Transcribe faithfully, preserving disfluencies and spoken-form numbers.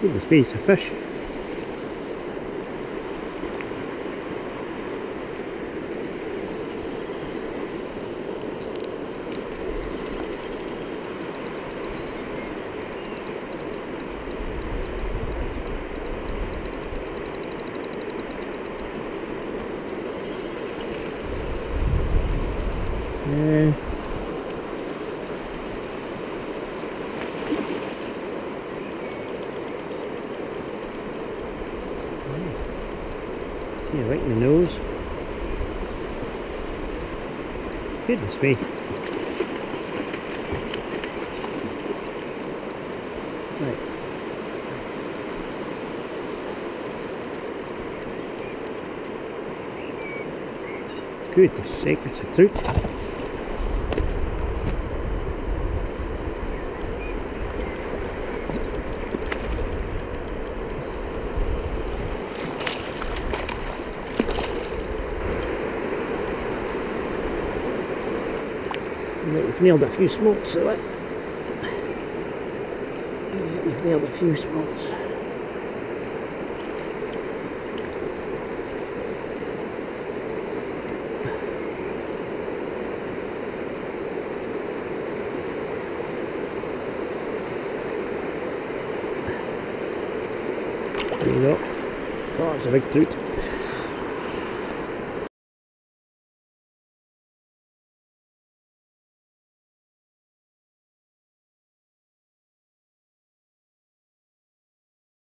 Goodness me, it's a fish. Yeah. See, right in the nose. Goodness me. Right. Goodness sake, it's a trout. You've nailed a few smolts, so it. Yeah, you've nailed a few smolts. There you go. Oh, it's a big trout.